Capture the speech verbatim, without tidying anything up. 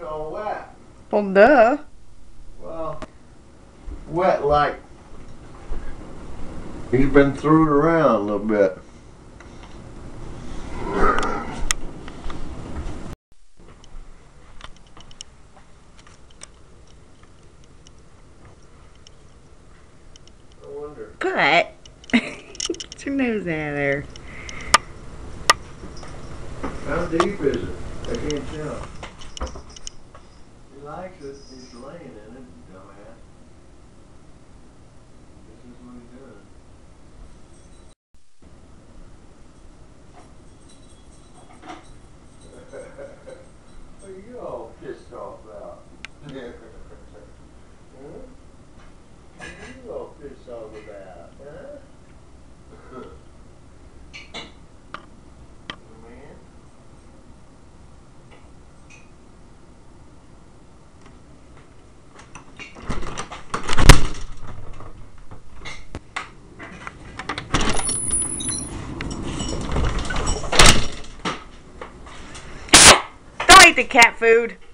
all wet. Well, duh. Well, wet like he's been thrown around a little bit. I wonder. Cut. Get your nose out of there. How deep is it? I can't tell. He likes it. He's laying in it, dumbass. This is what he does. What are you all pissed off about? Huh? What are you all pissed off about, huh? Man. Don't eat the cat food.